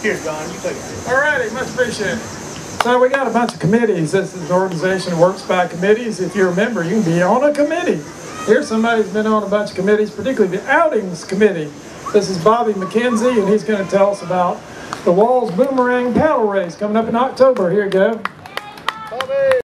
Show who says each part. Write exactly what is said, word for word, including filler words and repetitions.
Speaker 1: Here, Don, you take it.
Speaker 2: All righty, much appreciated. So we got a bunch of committees. This is an organization that works by committees. If you're a member, you can be on a committee. Here's somebody who's been on a bunch of committees, particularly the Outings Committee. This is Bobby McKenzie, and he's going to tell us about the WALS Boomerang Paddle Race coming up in October. Here you go. Bobby.